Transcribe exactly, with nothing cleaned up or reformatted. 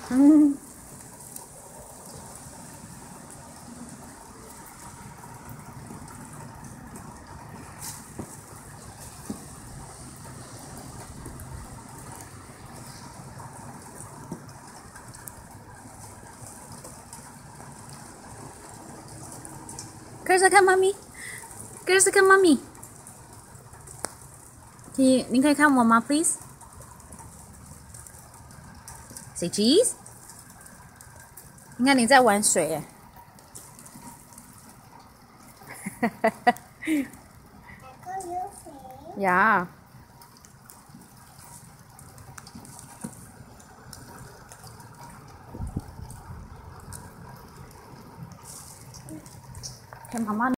嗯。可是看妈咪，可是看妈咪。你你可以看我吗 ，please？ Say cheese。你看你在玩水耶。哈哈哈。呀。看妈妈。